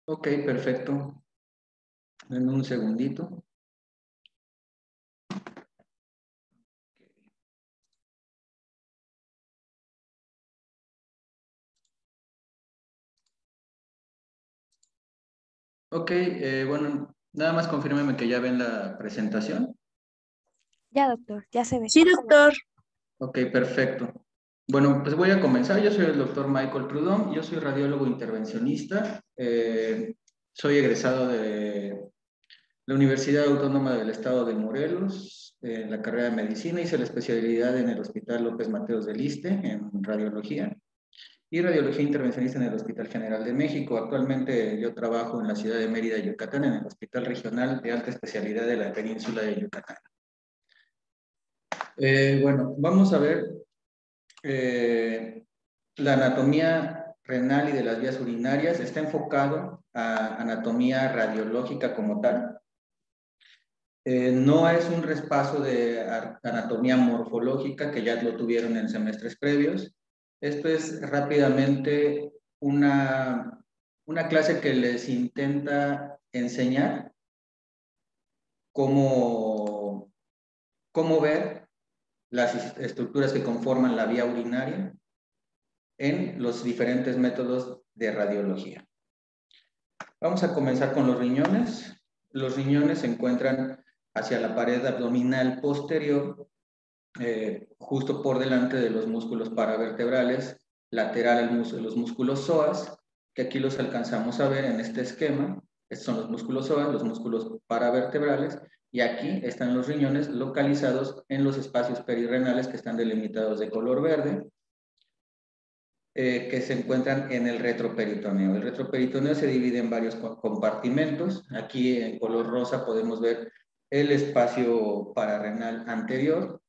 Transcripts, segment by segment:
Ok, perfecto. Denme un segundito. Ok, bueno, nada más confírmeme que ya ven la presentación. Ya, doctor, ya se ve. Sí, doctor. Ok, perfecto. Bueno, pues voy a comenzar. Yo soy el doctor Michael Prudhomme, yo soy radiólogo intervencionista. Soy egresado de la Universidad Autónoma del Estado de Morelos, en la carrera de medicina. Hice la especialidad en el Hospital López Mateos del Iste, en radiología, y radiología intervencionista en el Hospital General de México. Actualmente yo trabajo en la ciudad de Mérida, Yucatán, en el Hospital Regional de Alta Especialidad de la Península de Yucatán. Bueno, vamos a ver la anatomía renal y de las vías urinarias. Está enfocado a anatomía radiológica como tal. No es un repaso de anatomía morfológica, que ya lo tuvieron en semestres previos. Esto es rápidamente una clase que les intenta enseñar cómo ver las estructuras que conforman la vía urinaria en los diferentes métodos de radiología. Vamos a comenzar con los riñones. Los riñones se encuentran hacia la pared abdominal posterior, justo por delante de los músculos paravertebrales, lateral a los músculos psoas, que aquí los alcanzamos a ver en este esquema. Estos son los músculos psoas, los músculos paravertebrales, y aquí están los riñones localizados en los espacios perirrenales que están delimitados de color verde, que se encuentran en el retroperitoneo. El retroperitoneo se divide en varios compartimentos. Aquí en color rosa podemos ver el espacio pararrenal anterior,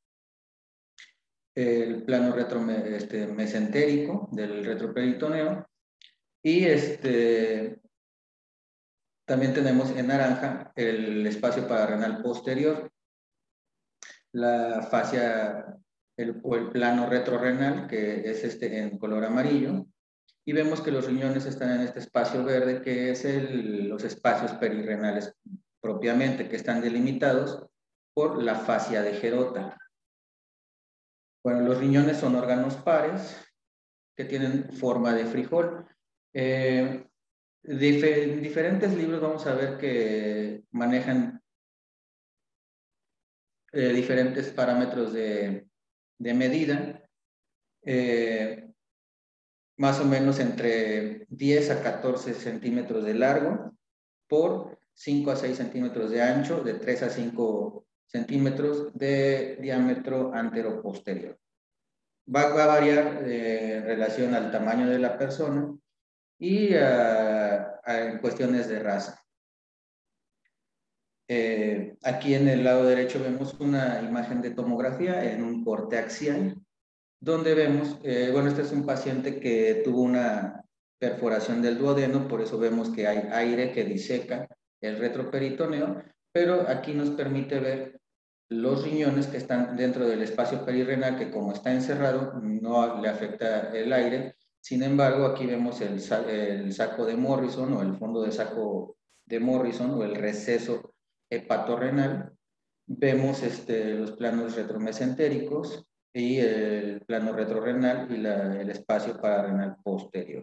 el plano mesentérico del retroperitoneo, y también tenemos en naranja el espacio pararrenal posterior, la fascia o el plano retrorrenal, que es en color amarillo, y vemos que los riñones están en este espacio verde, que es los espacios perirrenales propiamente, que están delimitados por la fascia de Gerota. Bueno, los riñones son órganos pares que tienen forma de frijol. En diferentes libros vamos a ver que manejan diferentes parámetros de medida, más o menos entre 10 a 14 centímetros de largo por 5 a 6 centímetros de ancho, de 3 a 5 centímetros de diámetro antero-posterior. Va a variar en relación al tamaño de la persona y en cuestiones de raza. Aquí en el lado derecho vemos una imagen de tomografía en un corte axial, donde vemos, bueno, este es un paciente que tuvo una perforación del duodeno, por eso vemos que hay aire que diseca el retroperitoneo, pero aquí nos permite ver los riñones que están dentro del espacio perirrenal, que como está encerrado no le afecta el aire. Sin embargo, aquí vemos el saco de Morrison, o el fondo de saco de Morrison, o el receso hepatorrenal. Vemos los planos retromesentéricos y el plano retrorrenal y el espacio pararrenal posterior.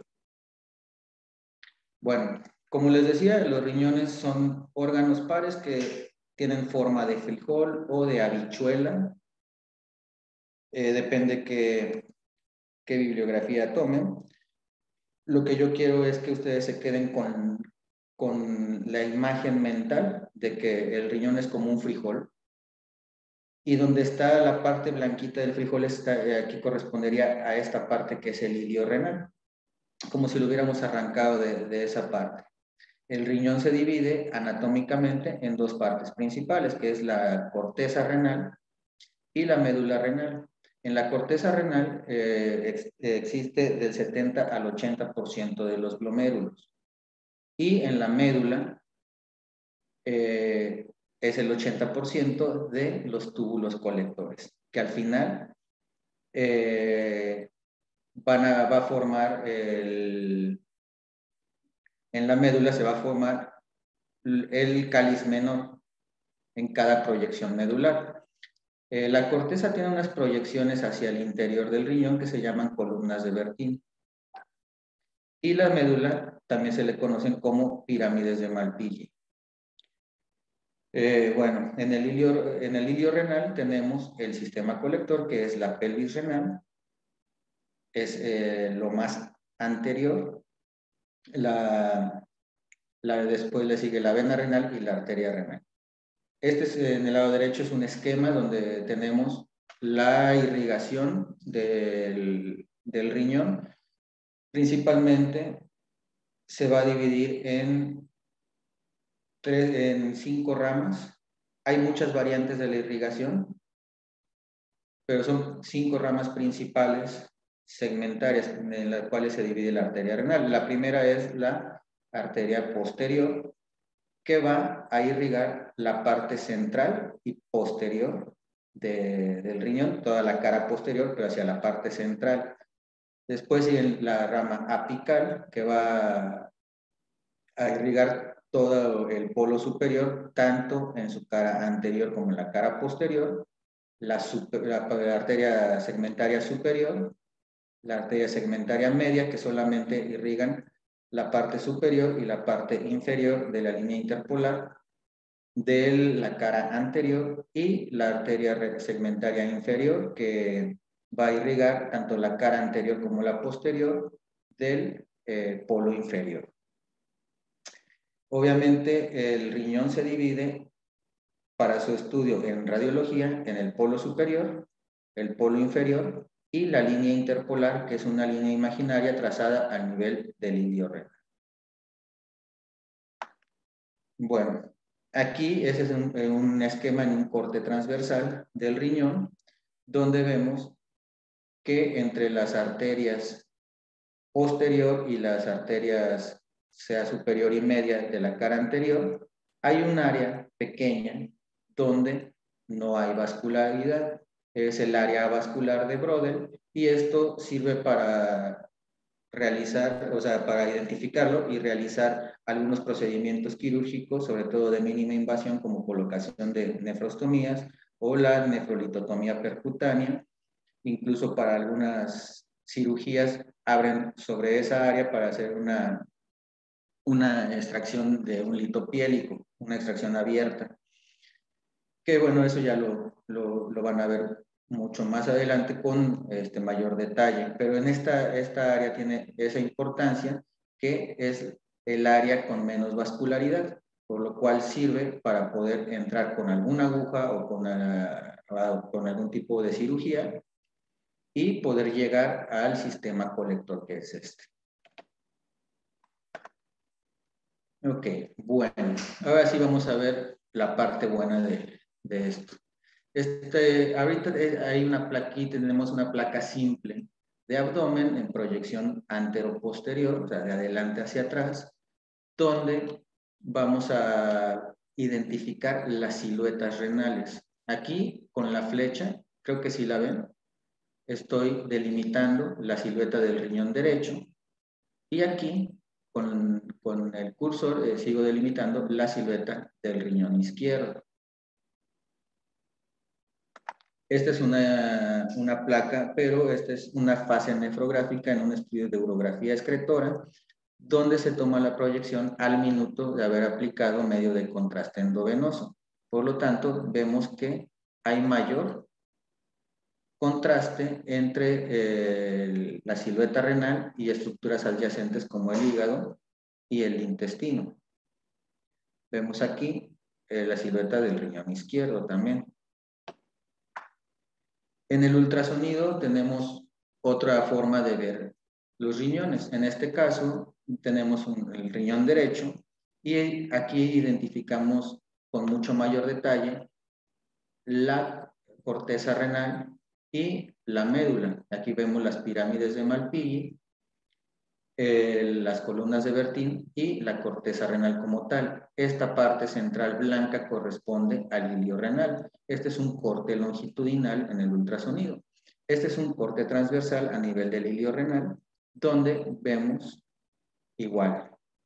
Bueno, como les decía, los riñones son órganos pares que tienen forma de frijol o de habichuela. Depende qué bibliografía tomen. Lo que yo quiero es que ustedes se queden con la imagen mental de que el riñón es como un frijol, y donde está la parte blanquita del frijol, aquí correspondería a esta parte que es el ilio renal, como si lo hubiéramos arrancado de esa parte. El riñón se divide anatómicamente en dos partes principales, que es la corteza renal y la médula renal. En la corteza renal existe del 70 al 80% de los glomérulos, y en la médula es el 80% de los túbulos colectores, que al final va a formar en la médula se va a formar el cáliz menor en cada proyección medular. La corteza tiene unas proyecciones hacia el interior del riñón que se llaman columnas de Bertin. Y la médula también se le conocen como pirámides de Malpighi. Bueno, en el hilio renal tenemos el sistema colector, que es la pelvis renal, es lo más anterior. Después le sigue la vena renal y la arteria renal. En el lado derecho es un esquema donde tenemos la irrigación del riñón. Principalmente se va a dividir en 5 ramas. Hay muchas variantes de la irrigación, pero son 5 ramas principales segmentarias en las cuales se divide la arteria renal. La primera es la arteria posterior, que va a irrigar la parte central y posterior del riñón, toda la cara posterior, pero hacia la parte central. Después sigue la rama apical, que va a irrigar todo el polo superior, tanto en su cara anterior como en la cara posterior, la arteria segmentaria superior, la arteria segmentaria media, que solamente irrigan la parte superior y la parte inferior de la línea interpolar de la cara anterior, y la arteria segmentaria inferior, que va a irrigar tanto la cara anterior como la posterior del polo inferior. Obviamente el riñón se divide para su estudio en radiología en el polo superior, el polo inferior y la línea interpolar, que es una línea imaginaria trazada al nivel del hilio renal. Bueno, aquí ese es un esquema en un corte transversal del riñón, donde vemos que entre las arterias posterior y las arterias, sea superior y media, de la cara anterior, hay un área pequeña donde no hay vascularidad. Es el área vascular de Brodel, y esto sirve para realizar, o sea, para identificarlo y realizar algunos procedimientos quirúrgicos, sobre todo de mínima invasión, como colocación de nefrostomías o la nefrolitotomía percutánea. Incluso para algunas cirugías abren sobre esa área para hacer una extracción de un lito piélico, una extracción abierta. Que bueno, eso ya lo van a ver mucho más adelante con mayor detalle, pero en esta área tiene esa importancia, que es el área con menos vascularidad, por lo cual sirve para poder entrar con alguna aguja o con algún tipo de cirugía y poder llegar al sistema colector, que es este. Ok, bueno, ahora sí vamos a ver la parte buena de esto. Ahorita hay una plaquita, tenemos una placa simple de abdomen en proyección antero-posterior, o sea, de adelante hacia atrás, donde vamos a identificar las siluetas renales. Aquí, con la flecha, creo que sí la ven, estoy delimitando la silueta del riñón derecho, y aquí, con el cursor, sigo delimitando la silueta del riñón izquierdo. Esta es una placa, pero esta es una fase nefrográfica en un estudio de urografía excretora, donde se toma la proyección al minuto de haber aplicado medio de contraste endovenoso. Por lo tanto, vemos que hay mayor contraste entre la silueta renal y estructuras adyacentes como el hígado y el intestino. Vemos aquí la silueta del riñón izquierdo también. En el ultrasonido tenemos otra forma de ver los riñones. En este caso tenemos el riñón derecho, y aquí identificamos con mucho mayor detalle la corteza renal y la médula. Aquí vemos las pirámides de Malpighi, las columnas de Bertin y la corteza renal como tal. Esta parte central blanca corresponde al hilio renal. Este es un corte longitudinal en el ultrasonido. Este es un corte transversal a nivel del hilio renal, donde vemos igual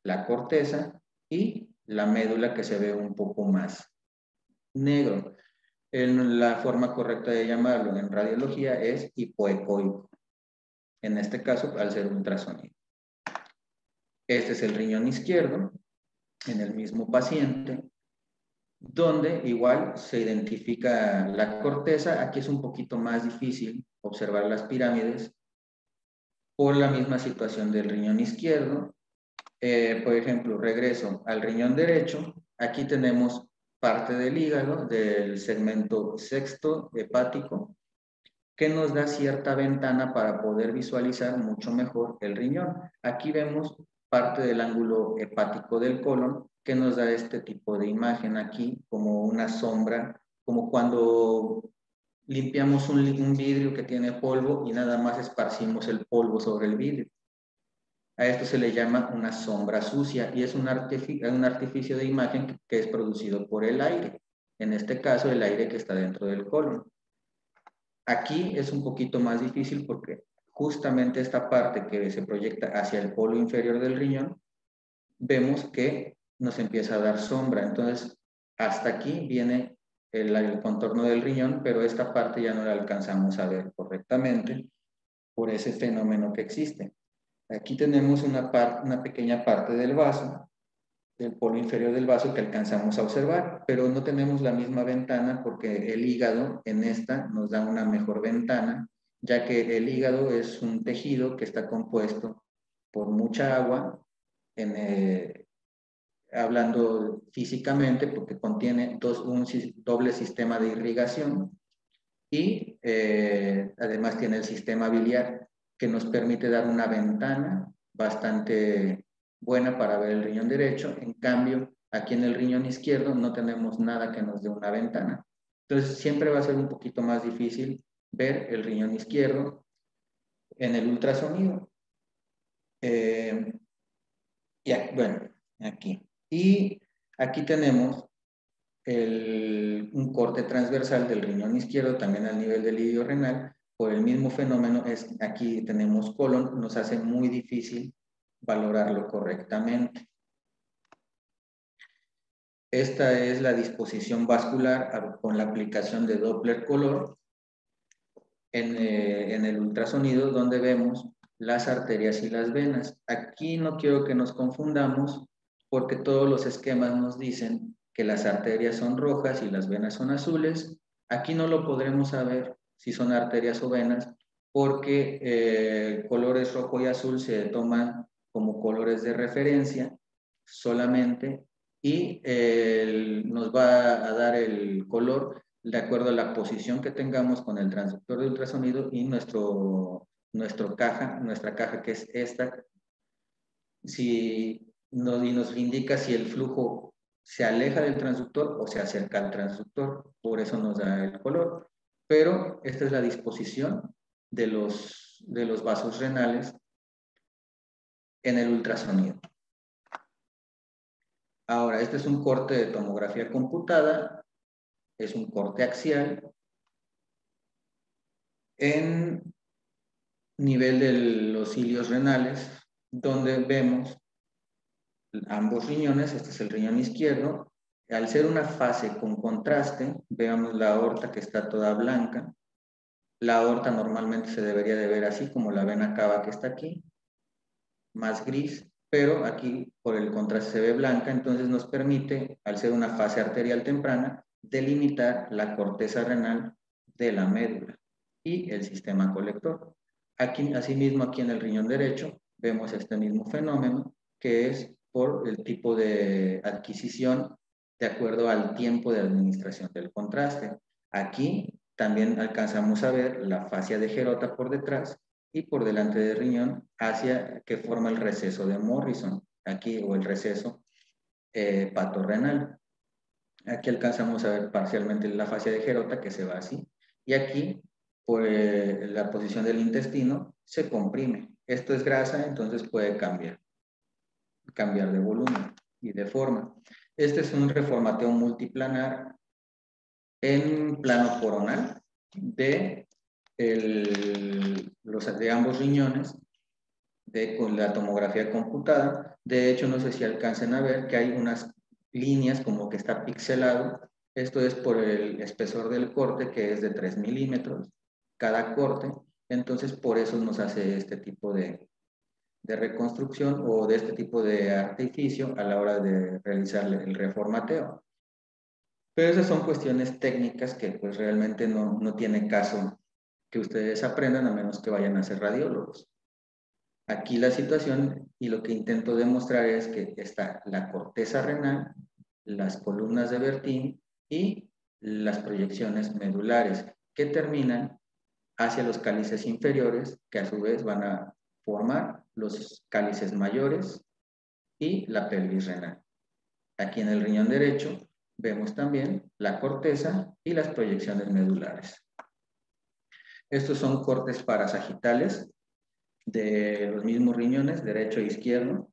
la corteza y la médula, que se ve un poco más negro. La forma correcta de llamarlo en radiología es hipoecoico, en este caso al ser ultrasonido. Este es el riñón izquierdo en el mismo paciente, donde igual se identifica la corteza. Aquí es un poquito más difícil observar las pirámides por la misma situación del riñón izquierdo. Por ejemplo, regreso al riñón derecho. Aquí tenemos parte del hígado, del segmento sexto hepático, que nos da cierta ventana para poder visualizar mucho mejor el riñón. Aquí vemos parte del ángulo hepático del colon, que nos da este tipo de imagen aquí, como una sombra, como cuando limpiamos un vidrio que tiene polvo y nada más esparcimos el polvo sobre el vidrio. A esto se le llama una sombra sucia y es un artificio de imagen que es producido por el aire. En este caso, el aire que está dentro del colon. Aquí es un poquito más difícil porque justamente esta parte que se proyecta hacia el polo inferior del riñón, vemos que nos empieza a dar sombra. Entonces, hasta aquí viene el contorno del riñón, pero esta parte ya no la alcanzamos a ver correctamente por ese fenómeno que existe. Aquí tenemos una pequeña parte del vaso, del polo inferior del vaso, que alcanzamos a observar, pero no tenemos la misma ventana porque el hígado en esta nos da una mejor ventana, ya que el hígado es un tejido que está compuesto por mucha agua, hablando físicamente, porque contiene un doble sistema de irrigación y además tiene el sistema biliar, que nos permite dar una ventana bastante buena para ver el riñón derecho. En cambio, aquí en el riñón izquierdo no tenemos nada que nos dé una ventana. Entonces, siempre va a ser un poquito más difícil ver el riñón izquierdo en el ultrasonido. Bueno, aquí. Y aquí tenemos un corte transversal del riñón izquierdo también al nivel del ilio renal. Por el mismo fenómeno, aquí tenemos colon, nos hace muy difícil valorarlo correctamente. Esta es la disposición vascular con la aplicación de Doppler color en el ultrasonido, donde vemos las arterias y las venas. Aquí no quiero que nos confundamos porque todos los esquemas nos dicen que las arterias son rojas y las venas son azules. Aquí no lo podremos saber si son arterias o venas porque colores rojo y azul se toman como colores de referencia solamente y nos va a dar el color de acuerdo a la posición que tengamos con el transductor de ultrasonido y nuestra caja, que es esta, y nos indica si el flujo se aleja del transductor o se acerca al transductor, por eso nos da el color. Pero esta es la disposición de los vasos renales en el ultrasonido. Ahora, este es un corte de tomografía computada, es un corte axial en nivel de los cilios renales, donde vemos ambos riñones. Este es el riñón izquierdo. Al ser una fase con contraste, veamos la aorta que está toda blanca. La aorta normalmente se debería de ver así, como la vena cava que está aquí, más gris, pero aquí por el contraste se ve blanca, entonces nos permite, al ser una fase arterial temprana, delimitar la corteza renal de la médula y el sistema colector. Aquí, asimismo, aquí en el riñón derecho, vemos este mismo fenómeno, que es por el tipo de adquisición de acuerdo al tiempo de administración del contraste. Aquí también alcanzamos a ver la fascia de Gerota por detrás y por delante del riñón hacia que forma el receso de Morrison, aquí, o el receso patorrenal. Aquí alcanzamos a ver parcialmente la fascia de Gerota, que se va así, y aquí, por la posición del intestino, se comprime. Esto es grasa, entonces puede cambiar de volumen y de forma. Este es un reformateo multiplanar en plano coronal de ambos riñones, con la tomografía computada. De hecho, no sé si alcancen a ver que hay unas líneas como que está pixelado. Esto es por el espesor del corte, que es de 3 milímetros cada corte. Entonces, por eso nos hace este tipo de reconstrucción o de este tipo de artificio a la hora de realizar el reformateo. Pero esas son cuestiones técnicas que pues realmente no tiene caso que ustedes aprendan a menos que vayan a ser radiólogos. Aquí la situación y lo que intento demostrar es que está la corteza renal, las columnas de Bertin y las proyecciones medulares que terminan hacia los cálices inferiores, que a su vez van a formar los cálices mayores y la pelvis renal. Aquí en el riñón derecho vemos también la corteza y las proyecciones medulares. Estos son cortes parasagitales de los mismos riñones, derecho e izquierdo.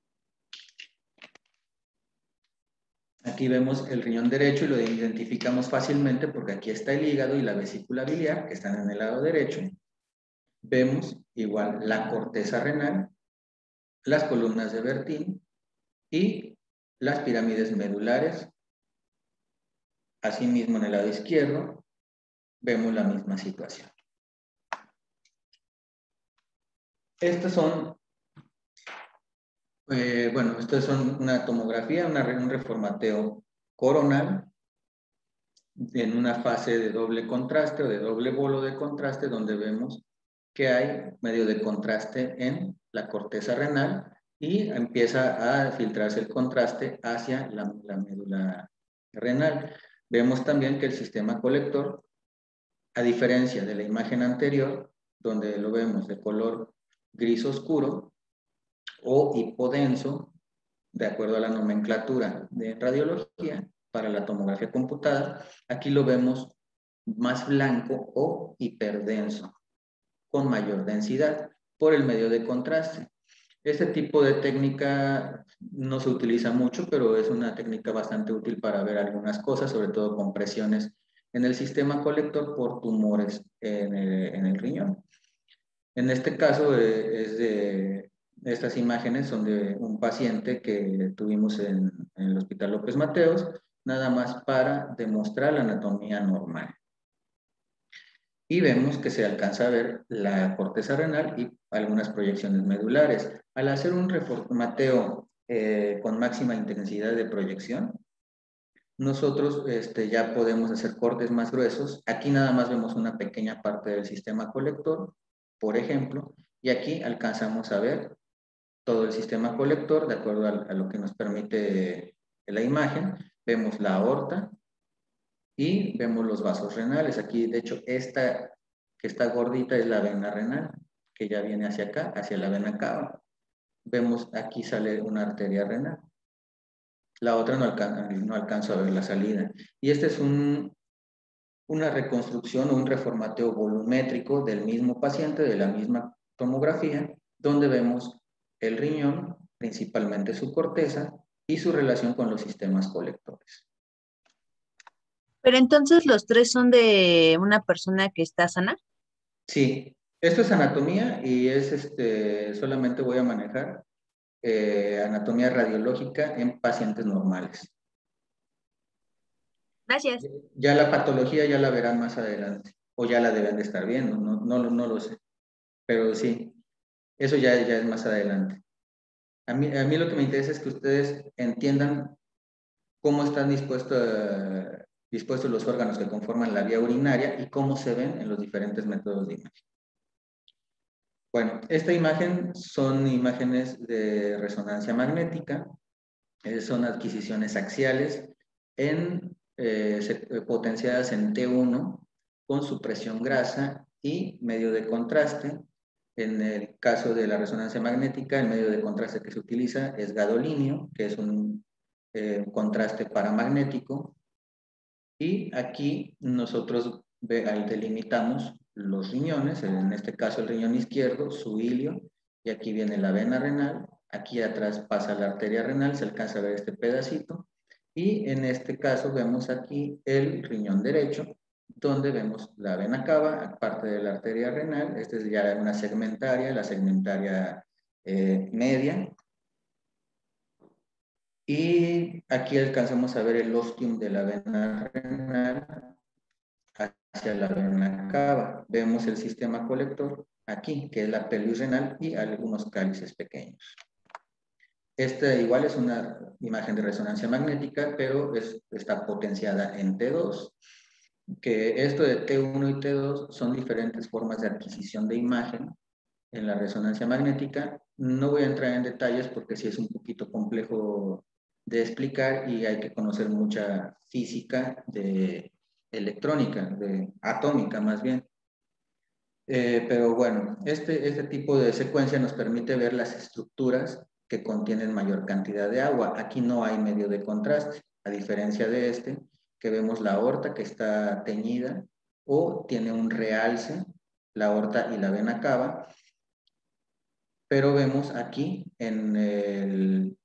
Aquí vemos el riñón derecho y lo identificamos fácilmente porque aquí está el hígado y la vesícula biliar que están en el lado derecho. Vemos igual la corteza renal, las columnas de Bertin y las pirámides medulares. Asimismo, en el lado izquierdo vemos la misma situación. Estas son, estas son una tomografía, un reformateo coronal en una fase de doble contraste o de doble bolo de contraste, donde vemos que hay medio de contraste en la corteza renal y empieza a filtrarse el contraste hacia la médula renal. Vemos también que el sistema colector, a diferencia de la imagen anterior, donde lo vemos de color gris oscuro o hipodenso, de acuerdo a la nomenclatura de radiología para la tomografía computada, aquí lo vemos más blanco o hiperdenso, con mayor densidad por el medio de contraste. Este tipo de técnica no se utiliza mucho, pero es una técnica bastante útil para ver algunas cosas, sobre todo con presiones en el sistema colector por tumores en el riñón. En este caso, estas imágenes son de un paciente que tuvimos en el Hospital López Mateos, nada más para demostrar la anatomía normal. Y vemos que se alcanza a ver la corteza renal y algunas proyecciones medulares. Al hacer un reformateo con máxima intensidad de proyección, nosotros ya podemos hacer cortes más gruesos. Aquí nada más vemos una pequeña parte del sistema colector, por ejemplo, y aquí alcanzamos a ver todo el sistema colector de acuerdo a lo que nos permite la imagen. Vemos la aorta y vemos los vasos renales. Aquí, de hecho, esta que está gordita es la vena renal, que ya viene hacia acá, hacia la vena cava. Vemos aquí sale una arteria renal. La otra no alcanzo a ver la salida. Y esta es una reconstrucción o un reformateo volumétrico del mismo paciente, de la misma tomografía, donde vemos el riñón, principalmente su corteza, y su relación con los sistemas colectores. Pero entonces los tres son de una persona que está sana. Sí, esto es anatomía y solamente voy a manejar anatomía radiológica en pacientes normales. Gracias. Ya la patología ya la verán más adelante, o ya la deben de estar viendo, no lo sé. Pero sí, eso ya es más adelante. A mí lo que me interesa es que ustedes entiendan cómo están dispuestos los órganos que conforman la vía urinaria y cómo se ven en los diferentes métodos de imagen. Bueno, esta imagen son imágenes de resonancia magnética, son adquisiciones axiales potenciadas en T1 con supresión grasa y medio de contraste. En el caso de la resonancia magnética, el medio de contraste que se utiliza es gadolínio, que es un contraste paramagnético. Y aquí nosotros delimitamos los riñones, en este caso el riñón izquierdo, su ilio, y aquí viene la vena renal, aquí atrás pasa la arteria renal, se alcanza a ver este pedacito, y en este caso vemos aquí el riñón derecho, donde vemos la vena cava, aparte de la arteria renal. Esta es ya una segmentaria, la segmentaria media. Y aquí alcanzamos a ver el ostium de la vena renal hacia la vena cava. Vemos el sistema colector aquí, que es la pelvis renal y algunos cálices pequeños. Esta igual es una imagen de resonancia magnética, pero está potenciada en T2, que esto de T1 y T2 son diferentes formas de adquisición de imagen en la resonancia magnética. No voy a entrar en detalles porque sí es un poquito complejo de explicar y hay que conocer mucha física de electrónica, de atómica más bien. Pero bueno, este tipo de secuencia nos permite ver las estructuras que contienen mayor cantidad de agua. Aquí no hay medio de contraste, a diferencia de este, que vemos la aorta que está teñida o tiene un realce, la aorta y la vena cava, pero vemos aquí en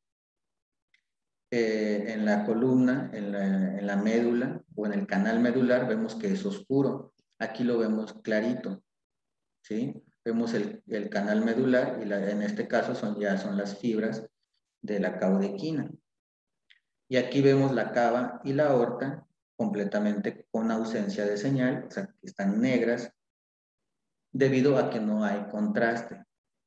la columna, en la médula o en el canal medular, vemos que es oscuro. Aquí lo vemos clarito, ¿sí? Vemos el canal medular y en este caso ya son las fibras de la caudequina. Y aquí vemos la cava y la aorta completamente con ausencia de señal, o sea, que están negras debido a que no hay contraste.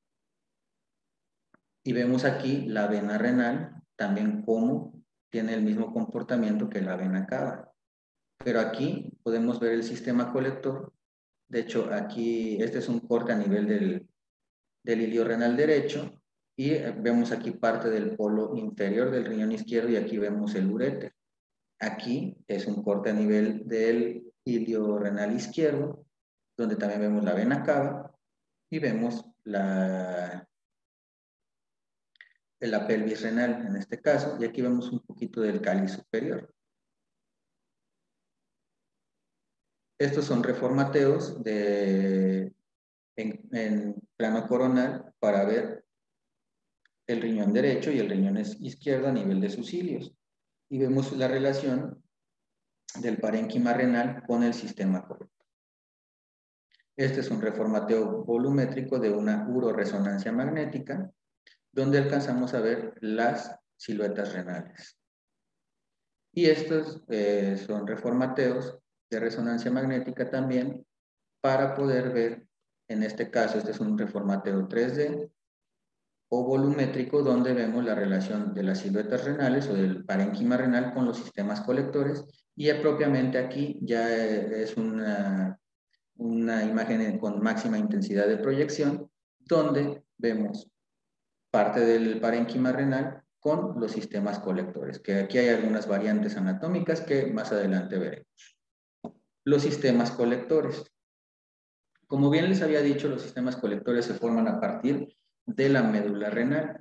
Y vemos aquí la vena renal, también como tiene el mismo comportamiento que la vena cava. Pero aquí podemos ver el sistema colector. De hecho, aquí este es un corte a nivel del ilio renal derecho y vemos aquí parte del polo inferior del riñón izquierdo y aquí vemos el uréter. Aquí es un corte a nivel del ilio renal izquierdo, donde también vemos la vena cava y vemos la pelvis renal en este caso, y aquí vemos un poquito del cáliz superior. Estos son reformateos en plano coronal para ver el riñón derecho y el riñón izquierdo a nivel de sus cilios. Y vemos la relación del parénquima renal con el sistema colector. Este es un reformateo volumétrico de una uroresonancia magnética, donde alcanzamos a ver las siluetas renales. Y estos son reformateos de resonancia magnética también para poder ver, en este caso, este es un reformateo 3D o volumétrico donde vemos la relación de las siluetas renales o del parénquima renal con los sistemas colectores y propiamente aquí ya es una imagen con máxima intensidad de proyección donde vemos parte del parénquima renal con los sistemas colectores, que aquí hay algunas variantes anatómicas que más adelante veremos. Los sistemas colectores. Como bien les había dicho, los sistemas colectores se forman a partir de la médula renal.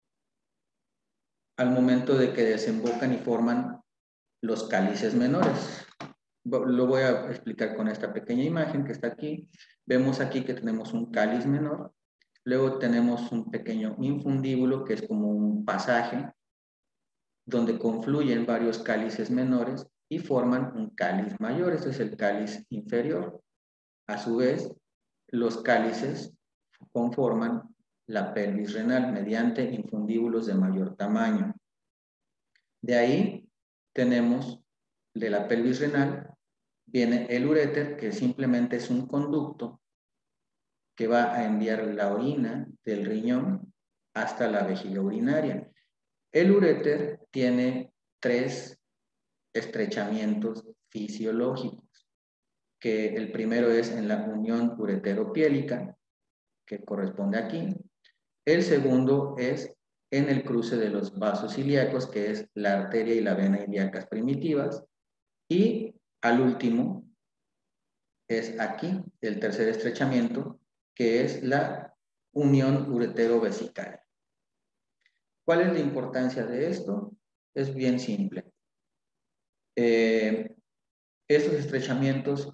Al momento de que desembocan y forman los cálices menores. Lo voy a explicar con esta pequeña imagen que está aquí. Vemos aquí que tenemos un cáliz menor. Luego tenemos un pequeño infundíbulo que es como un pasaje donde confluyen varios cálices menores y forman un cáliz mayor. Este es el cáliz inferior. A su vez, los cálices conforman la pelvis renal mediante infundíbulos de mayor tamaño. De ahí tenemos de la pelvis renal, viene el uréter, que simplemente es un conducto que va a enviar la orina del riñón hasta la vejiga urinaria. El uréter tiene 3 estrechamientos fisiológicos, que el primero es en la unión ureteropiélica, que corresponde aquí. El segundo es en el cruce de los vasos ilíacos, que es la arteria y la vena ilíacas primitivas. Y al último es aquí, el tercer estrechamiento, que es la unión uretero-vesical. ¿Cuál es la importancia de esto? Es bien simple. Estos estrechamientos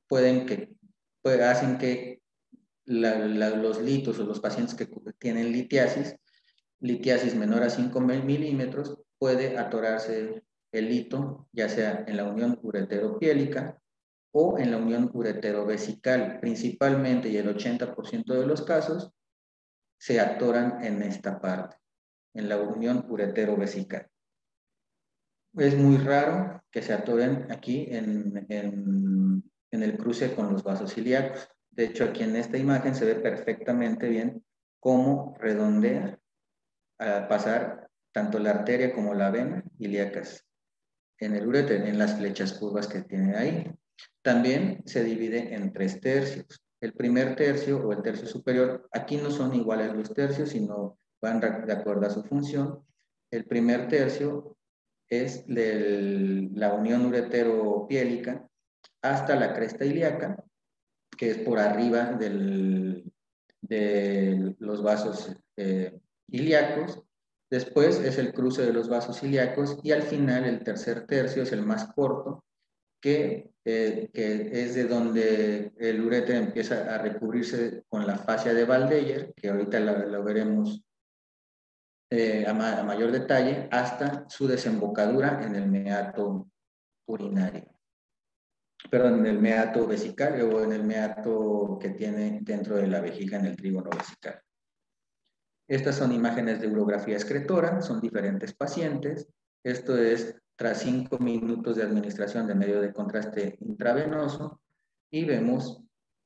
hacen que los litos o los pacientes que tienen litiasis menor a 5 milímetros, puede atorarse el lito, ya sea en la unión ureteropiélica o en la unión ureterovesical, principalmente y el 80% de los casos, se atoran en esta parte, en la unión uretero-vesical. Es muy raro que se atoren aquí en el cruce con los vasos ilíacos. De hecho, aquí en esta imagen se ve perfectamente bien cómo redondea al pasar tanto la arteria como la vena ilíacas en el uréter, en las flechas curvas que tiene ahí. También se divide en 3 tercios. El primer tercio o el tercio superior, aquí no son iguales los tercios, sino van de acuerdo a su función. El primer tercio es de la unión uretero-piélica hasta la cresta ilíaca, que es por arriba de los vasos ilíacos. Después es el cruce de los vasos ilíacos y al final el tercer tercio es el más corto, que es de donde el uréter empieza a recubrirse con la fascia de Waldeyer, que ahorita lo veremos a mayor detalle, hasta su desembocadura en el meato urinario. Perdón, en el meato vesical o en el meato que tiene dentro de la vejiga en el trígono vesical. Estas son imágenes de urografía excretora, son diferentes pacientes. Esto es tras 5 minutos de administración de medio de contraste intravenoso y vemos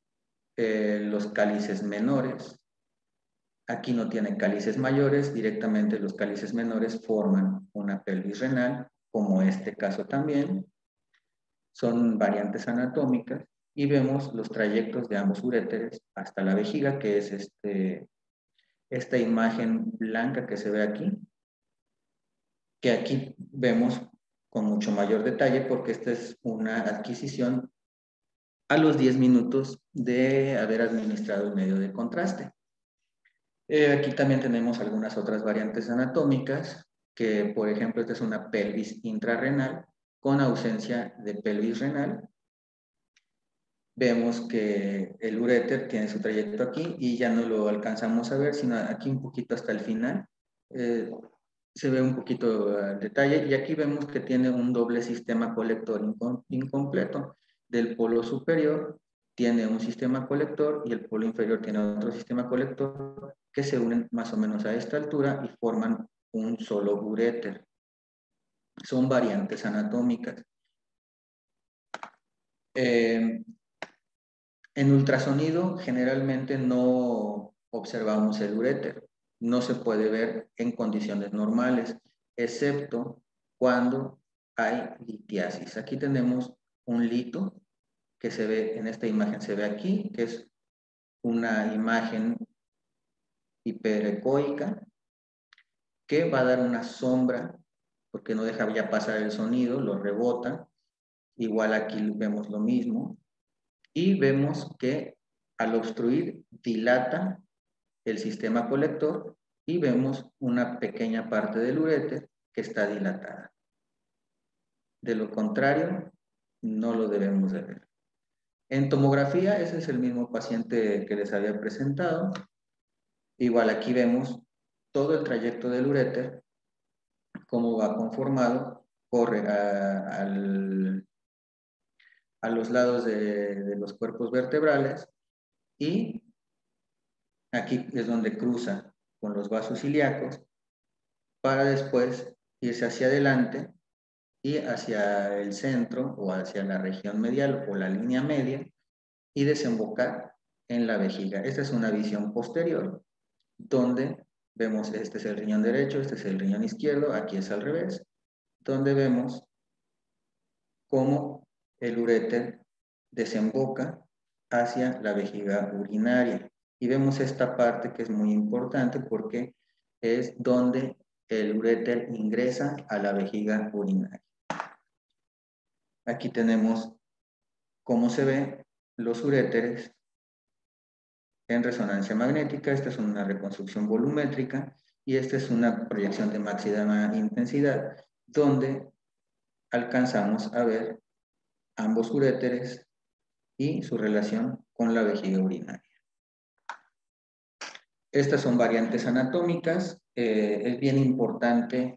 los cálices menores. Aquí no tienen cálices mayores, directamente los cálices menores forman una pelvis renal, como este caso también. Son variantes anatómicas y vemos los trayectos de ambos uréteres hasta la vejiga, que es esta imagen blanca que se ve aquí, que aquí vemos con mucho mayor detalle porque esta es una adquisición a los 10 minutos de haber administrado el medio de contraste. Aquí también tenemos algunas otras variantes anatómicas, que por ejemplo esta es una pelvis intrarrenal con ausencia de pelvis renal. Vemos que el uréter tiene su trayecto aquí y ya no lo alcanzamos a ver, sino aquí un poquito hasta el final. Se ve un poquito al detalle y aquí vemos que tiene un doble sistema colector incompleto. Del polo superior tiene un sistema colector y el polo inferior tiene otro sistema colector que se unen más o menos a esta altura y forman un solo uréter. Son variantes anatómicas. En ultrasonido generalmente no observamos el uréter, no se puede ver en condiciones normales, excepto cuando hay litiasis. Aquí tenemos un lito que se ve en esta imagen, se ve aquí, que es una imagen hiperecoica que va a dar una sombra porque no deja ya pasar el sonido, lo rebota. Igual aquí vemos lo mismo. Y vemos que al obstruir dilata el sistema colector y vemos una pequeña parte del uréter que está dilatada. De lo contrario, no lo debemos de ver. En tomografía, ese es el mismo paciente que les había presentado. Igual aquí vemos todo el trayecto del uréter, cómo va conformado, corre a los lados de los cuerpos vertebrales y aquí es donde cruza con los vasos ilíacos para después irse hacia adelante y hacia el centro o hacia la región medial o la línea media y desembocar en la vejiga. Esta es una visión posterior donde vemos, este es el riñón derecho, este es el riñón izquierdo, aquí es al revés, donde vemos cómo el uréter desemboca hacia la vejiga urinaria. Y vemos esta parte que es muy importante porque es donde el uréter ingresa a la vejiga urinaria. Aquí tenemos cómo se ven los uréteres en resonancia magnética. Esta es una reconstrucción volumétrica y esta es una proyección de máxima intensidad donde alcanzamos a ver ambos uréteres y su relación con la vejiga urinaria. Estas son variantes anatómicas. Es bien importante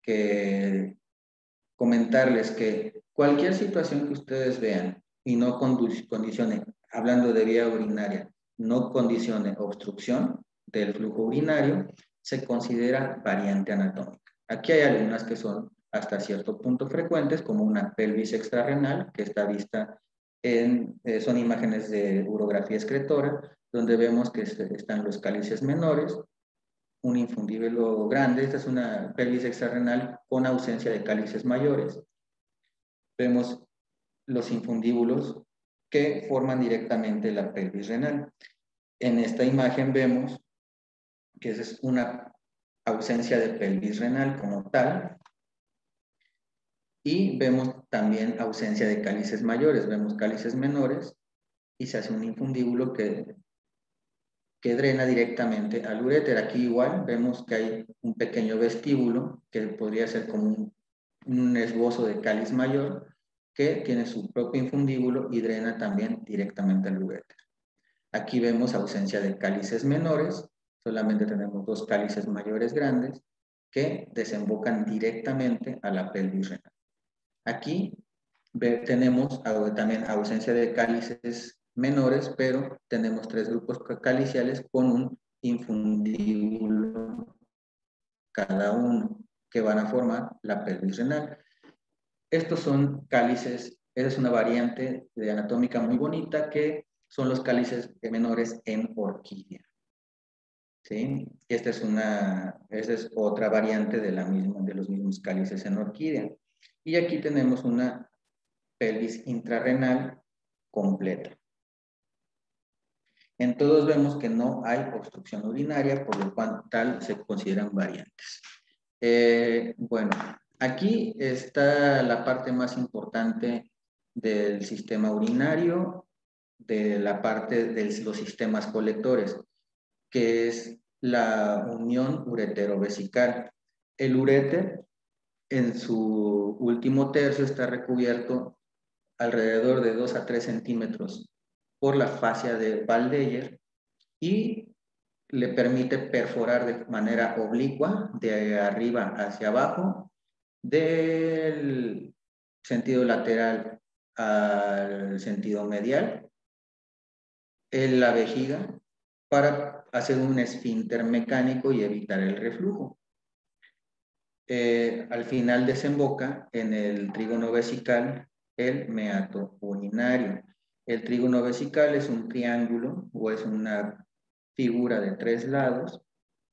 comentarles que cualquier situación que ustedes vean y no condicione, hablando de vía urinaria, no condicione obstrucción, del flujo urinario, se considera variante anatómica. Aquí hay algunas que son hasta cierto punto frecuentes, como una pelvis extrarrenal, que está vista son imágenes de urografía excretora, donde vemos que están los cálices menores, un infundíbulo grande. Esta es una pelvis extrarrenal con ausencia de cálices mayores. Vemos los infundíbulos que forman directamente la pelvis renal. En esta imagen vemos que esa es una ausencia de pelvis renal como tal, y vemos también ausencia de cálices mayores. Vemos cálices menores y se hace un infundíbulo que drena directamente al uréter. Aquí igual vemos que hay un pequeño vestíbulo que podría ser como un esbozo de cáliz mayor, que tiene su propio infundíbulo y drena también directamente al uréter. Aquí vemos ausencia de cálices menores, solamente tenemos dos cálices mayores grandes que desembocan directamente a la pelvis renal. Aquí tenemos también ausencia de cálices menores, pero tenemos tres grupos caliciales con un infundíbulo cada uno, que van a formar la pelvis renal. Estos son cálices, esa es una variante de anatómica muy bonita, que son los cálices menores en orquídea. ¿Sí? Esta es otra variante de los mismos cálices en orquídea. Y aquí tenemos una pelvis intrarrenal completa. En todos vemos que no hay obstrucción urinaria, por lo cual tal se consideran variantes. Bueno, aquí está la parte más importante del sistema urinario, de la parte de los sistemas colectores, que es la unión uretero-vesical. El uréter en su último tercio está recubierto alrededor de 2 a 3 centímetros por la fascia de Waldeyer y le permite perforar de manera oblicua de arriba hacia abajo, del sentido lateral al sentido medial, en la vejiga, para hacer un esfínter mecánico y evitar el reflujo. Al final desemboca en el trígono vesical el meato urinario. El trígono vesical es un triángulo o es una figura de 3 lados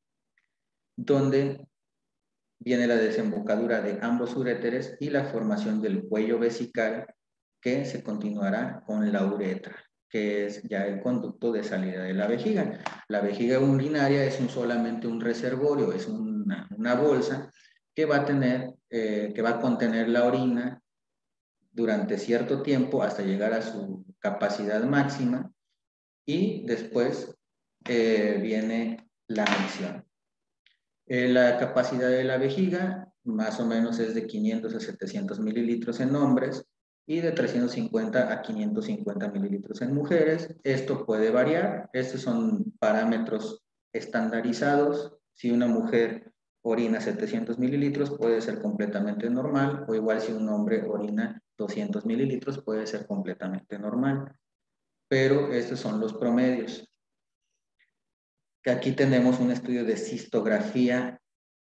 donde viene la desembocadura de ambos uréteres y la formación del cuello vesical, que se continuará con la uretra, que es ya el conducto de salida de la vejiga. La vejiga urinaria es solamente un reservorio, es una bolsa que va a contener la orina durante cierto tiempo hasta llegar a su capacidad máxima, y después viene la micción. La capacidad de la vejiga más o menos es de 500 a 700 mililitros en hombres y de 350 a 550 mililitros en mujeres. Esto puede variar. Estos son parámetros estandarizados. Si una mujer orina 700 mililitros puede ser completamente normal, o igual si un hombre orina 200 mililitros puede ser completamente normal. Pero estos son los promedios. Que aquí tenemos un estudio de cistografía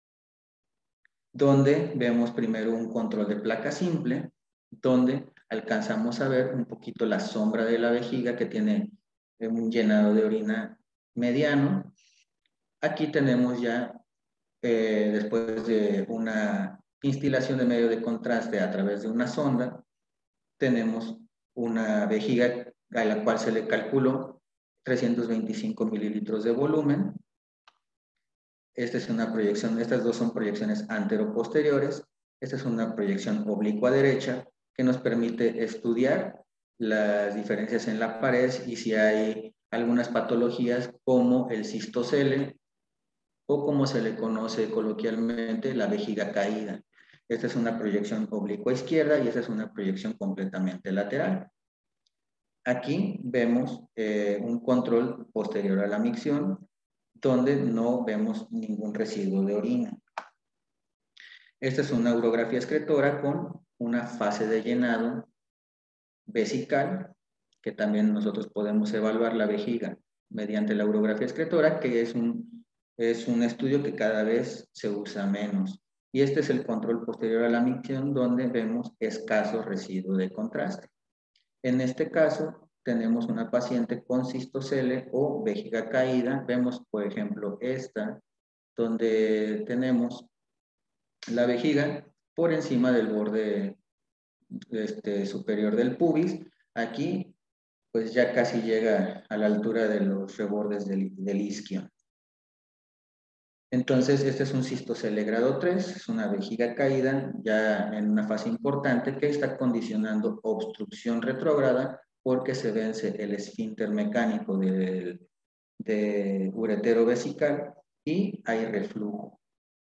donde vemos primero un control de placa simple, donde alcanzamos a ver un poquito la sombra de la vejiga, que tiene un llenado de orina mediano. Aquí tenemos ya, después de una instilación de medio de contraste a través de una sonda, tenemos una vejiga a la cual se le calculó 325 mililitros de volumen. Esta es una proyección, estas dos son proyecciones antero-posteriores. Esta es una proyección oblicua derecha que nos permite estudiar las diferencias en la pared y si hay algunas patologías como el cistocele o como se le conoce coloquialmente la vejiga caída. Esta es una proyección oblicua izquierda y esta es una proyección completamente lateral. Aquí vemos un control posterior a la micción, donde no vemos ningún residuo de orina. Esta es una urografía excretora con una fase de llenado vesical, que también nosotros podemos evaluar la vejiga mediante la urografía excretora, que es un estudio que cada vez se usa menos. Y este es el control posterior a la micción, donde vemos escaso residuo de contraste. En este caso, tenemos una paciente con cistocele o vejiga caída. Vemos, por ejemplo, esta, donde tenemos la vejiga por encima del borde superior del pubis. Aquí, pues ya casi llega a la altura de los rebordes del isquio. Entonces, este es un cistocele grado 3, es una vejiga caída ya en una fase importante que está condicionando obstrucción retrógrada porque se vence el esfínter mecánico de uretero vesical y hay reflujo.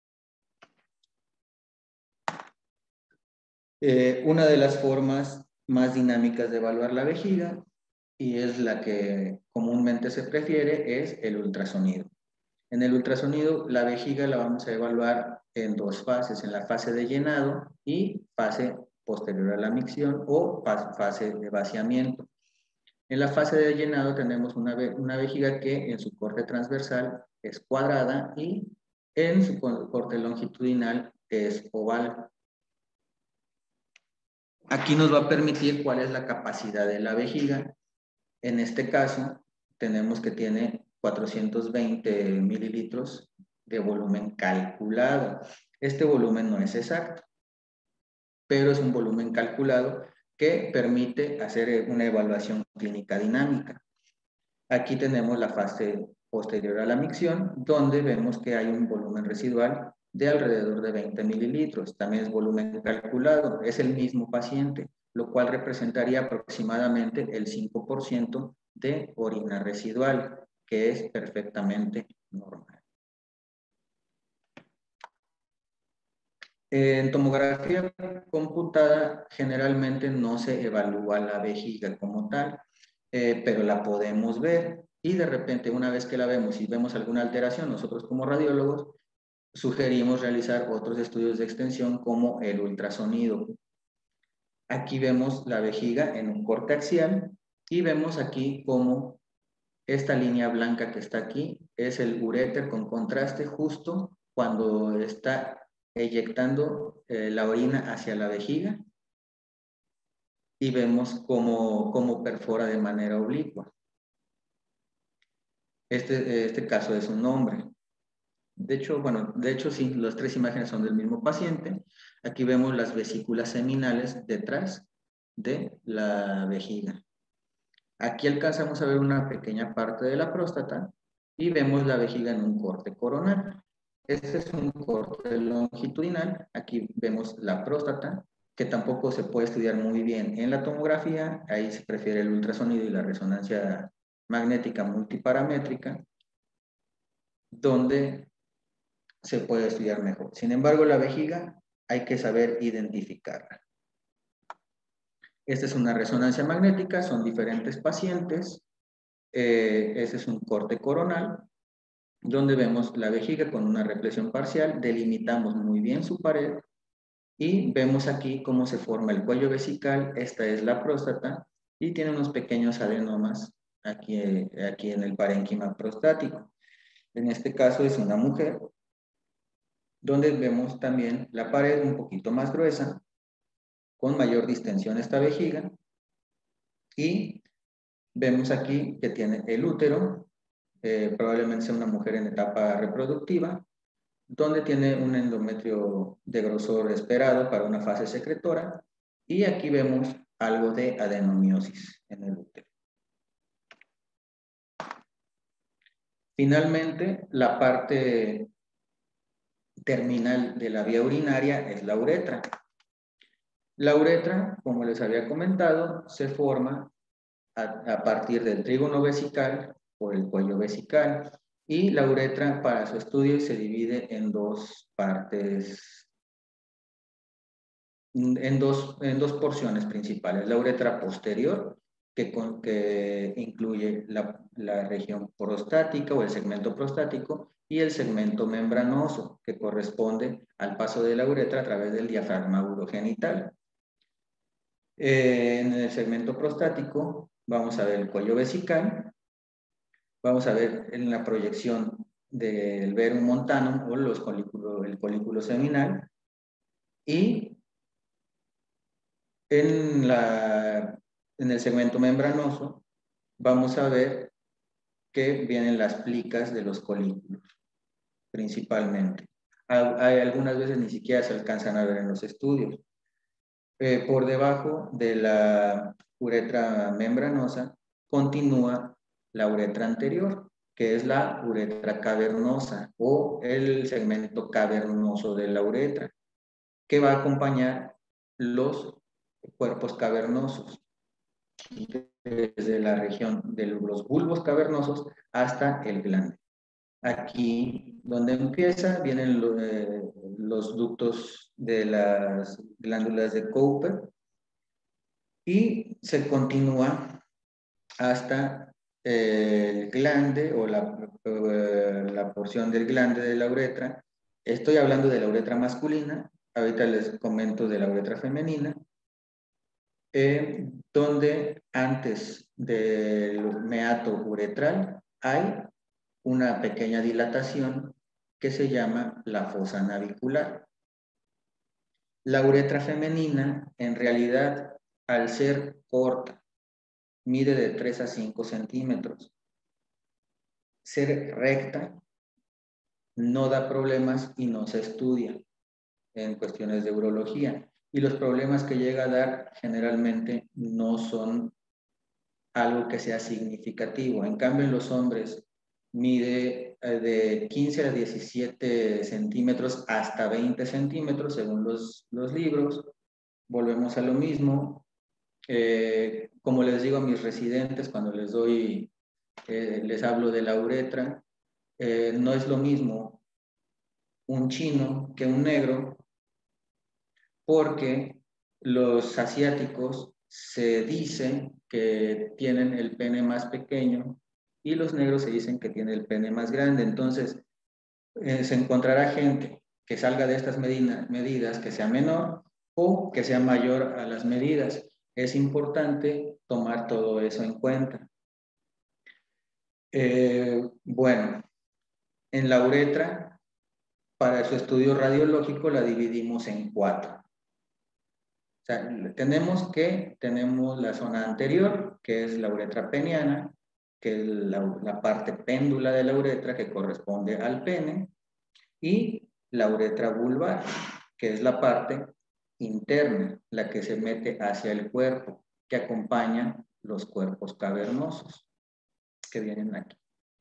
Una de las formas más dinámicas de evaluar la vejiga, y es la que comúnmente se prefiere, es el ultrasonido. En el ultrasonido, la vejiga la vamos a evaluar en dos fases, en la fase de llenado y fase posterior a la micción o fase de vaciamiento. En la fase de llenado tenemos una vejiga que en su corte transversal es cuadrada y en su corte longitudinal es oval. Aquí nos va a permitir cuál es la capacidad de la vejiga. En este caso, tenemos que tiene 420 mililitros de volumen calculado. Este volumen no es exacto, pero es un volumen calculado que permite hacer una evaluación clínica dinámica. Aquí tenemos la fase posterior a la micción, donde vemos que hay un volumen residual de alrededor de 20 mililitros. También es volumen calculado, es el mismo paciente, lo cual representaría aproximadamente el 5% de orina residual, que es perfectamente normal. En tomografía computada generalmente no se evalúa la vejiga como tal, pero la podemos ver y de repente una vez que la vemos y vemos alguna alteración, nosotros como radiólogos sugerimos realizar otros estudios de extensión como el ultrasonido. Aquí vemos la vejiga en un corte axial y vemos aquí cómo esta línea blanca que está aquí es el uréter con contraste justo cuando está eyectando la orina hacia la vejiga y vemos cómo perfora de manera oblicua. Este caso es un hombre. De hecho sí, las tres imágenes son del mismo paciente. Aquí vemos las vesículas seminales detrás de la vejiga. Aquí alcanzamos a ver una pequeña parte de la próstata y vemos la vejiga en un corte coronal. Este es un corte longitudinal. Aquí vemos la próstata, que tampoco se puede estudiar muy bien en la tomografía. Ahí se prefiere el ultrasonido y la resonancia magnética multiparamétrica, donde se puede estudiar mejor. Sin embargo, la vejiga hay que saber identificarla. Esta es una resonancia magnética, son diferentes pacientes. Ese es un corte coronal, donde vemos la vejiga con una represión parcial, delimitamos muy bien su pared y vemos aquí cómo se forma el cuello vesical. Esta es la próstata y tiene unos pequeños adenomas aquí en el parénquima prostático. En este caso es una mujer, donde vemos también la pared un poquito más gruesa, con mayor distensión esta vejiga, y vemos aquí que tiene el útero, probablemente sea una mujer en etapa reproductiva, donde tiene un endometrio de grosor esperado para una fase secretora, y aquí vemos algo de adenomiosis en el útero. Finalmente, la parte terminal de la vía urinaria es la uretra. La uretra, como les había comentado, se forma a partir del trígono vesical por el cuello vesical, y la uretra para su estudio se divide en dos partes, en dos porciones principales. La uretra posterior, que incluye la región prostática o el segmento prostático, y el segmento membranoso, que corresponde al paso de la uretra a través del diafragma urogenital. En el segmento prostático vamos a ver el cuello vesical, Vamos a ver en la proyección del verum montanum o el colículo seminal. Y en el segmento membranoso vamos a ver que vienen las plicas de los colículos, principalmente. Hay algunas veces ni siquiera se alcanzan a ver en los estudios. Por debajo de la uretra membranosa continúa la uretra anterior, que es la uretra cavernosa o el segmento cavernoso de la uretra, que va a acompañar los cuerpos cavernosos, desde la región de los bulbos cavernosos hasta el glande. Aquí, donde empieza, vienen los ductos de las glándulas de Cowper y se continúa hasta el glande o la porción del glande de la uretra. Estoy hablando de la uretra masculina, ahorita les comento de la uretra femenina, donde antes del meato uretral hay una pequeña dilatación que se llama la fosa navicular. La uretra femenina, en realidad, al ser corta, mide de 3 a 5 centímetros. Ser recta no da problemas y no se estudia en cuestiones de urología. Y los problemas que llega a dar generalmente no son algo que sea significativo. En cambio, en los hombres mide de 15 a 17 centímetros hasta 20 centímetros, según los libros. Volvemos a lo mismo. Como les digo a mis residentes, cuando les hablo de la uretra, no es lo mismo un chino que un negro, porque los asiáticos se dicen que tienen el pene más pequeño y los negros se dicen que tienen el pene más grande. Entonces, se encontrará gente que salga de estas medidas que sea menor o que sea mayor a las medidas. Es importante tomar todo eso en cuenta. Bueno, en la uretra, para su estudio radiológico la dividimos en 4. O sea, tenemos la zona anterior, que es la uretra peniana, que es la parte péndula de la uretra que corresponde al pene, y la uretra vulvar, que es la parte interna, la que se mete hacia el cuerpo, que acompaña los cuerpos cavernosos que vienen aquí.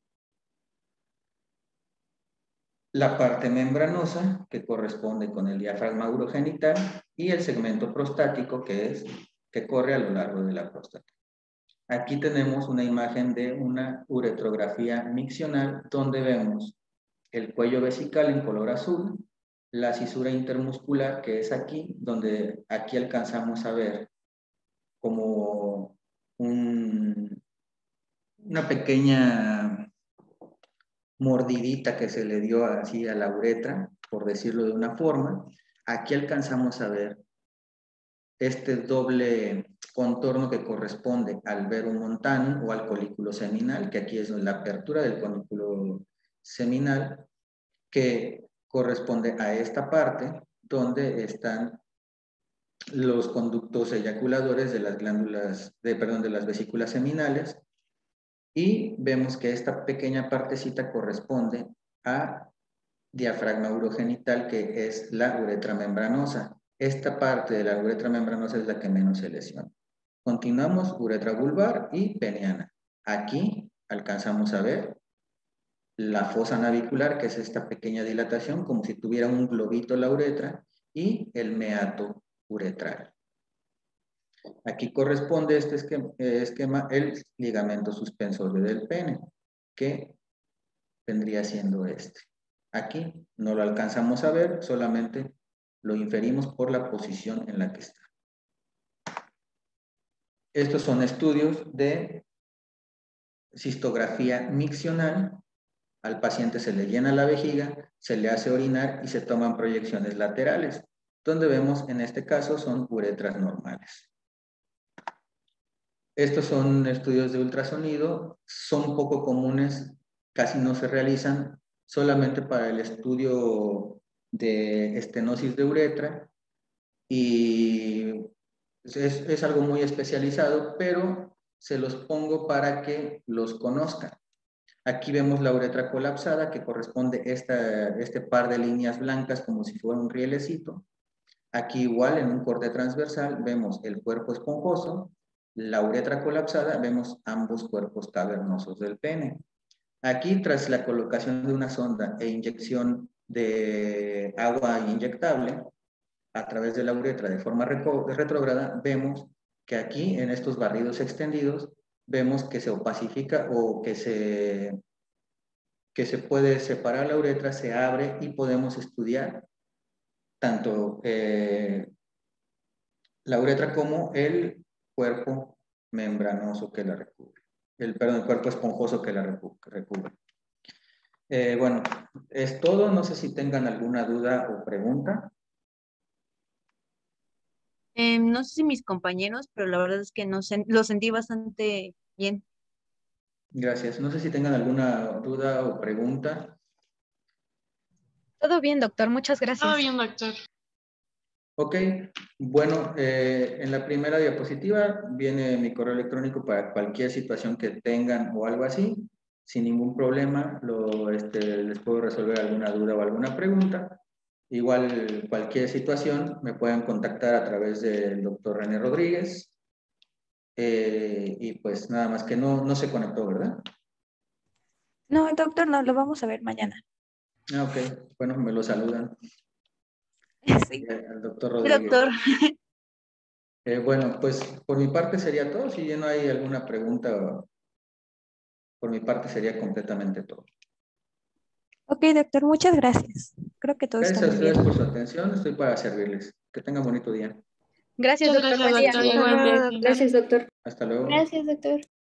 La parte membranosa, que corresponde con el diafragma urogenital, y el segmento prostático, que corre a lo largo de la próstata. Aquí tenemos una imagen de una uretrografía miccional, donde vemos el cuello vesical en color azul, la cisura intermuscular, que es aquí, donde aquí alcanzamos a ver como una pequeña mordidita que se le dio así a la uretra, por decirlo de una forma. Aquí alcanzamos a ver este doble contorno que corresponde al verum montanum o al colículo seminal, que aquí es la apertura del colículo seminal, que corresponde a esta parte donde están los conductos eyaculadores de las glándulas, de las vesículas seminales, y vemos que esta pequeña partecita corresponde a diafragma urogenital, que es la uretra membranosa. Esta parte de la uretra membranosa es la que menos se lesiona. Continuamos, uretra vulvar y peniana. Aquí alcanzamos a ver la fosa navicular, que es esta pequeña dilatación, como si tuviera un globito la uretra, y el meato uretral. Aquí corresponde este esquema el ligamento suspensorio del pene, que vendría siendo este. Aquí no lo alcanzamos a ver, solamente lo inferimos por la posición en la que está. Estos son estudios de cistografía miccional. Al paciente se le llena la vejiga, se le hace orinar y se toman proyecciones laterales, donde vemos en este caso son uretras normales. Estos son estudios de ultrasonido, son poco comunes, casi no se realizan, solamente para el estudio de estenosis de uretra y es algo muy especializado, pero se los pongo para que los conozcan. Aquí vemos la uretra colapsada que corresponde a este par de líneas blancas como si fuera un rielecito. Aquí igual en un corte transversal vemos el cuerpo esponjoso, la uretra colapsada, vemos ambos cuerpos cavernosos del pene. Aquí tras la colocación de una sonda e inyección de agua inyectable a través de la uretra de forma retrógrada, vemos que aquí en estos barridos extendidos vemos que se opacifica o que se puede separar la uretra, se abre y podemos estudiar tanto la uretra como el cuerpo membranoso que la recubre. El cuerpo esponjoso que la recubre. Bueno, es todo. No sé si tengan alguna duda o pregunta. No sé si mis compañeros, pero la verdad es que no lo sentí bastante bien. Gracias. No sé si tengan alguna duda o pregunta. Todo bien, doctor. Muchas gracias. Todo bien, doctor. Ok, bueno, en la primera diapositiva viene mi correo electrónico para cualquier situación que tengan o algo así. Sin ningún problema, les puedo resolver alguna duda o alguna pregunta. Igual, cualquier situación me pueden contactar a través del doctor René Rodríguez. Y pues nada más que no se conectó, ¿verdad? No, doctor, no, lo vamos a ver mañana. Ah, ok, bueno, me lo saludan. Sí. Al doctor Sí, Rodríguez. doctor. Bueno, pues por mi parte sería todo. Si ya no hay alguna pregunta, por mi parte sería completamente todo. Ok, doctor, muchas gracias. Creo que todo está Gracias a muy bien. ustedes por su atención. Estoy para servirles. Que tengan bonito día. Gracias, Muchas doctor. gracias, Buen día. doctor. Igualmente. Gracias, doctor. Hasta luego. Gracias, doctor.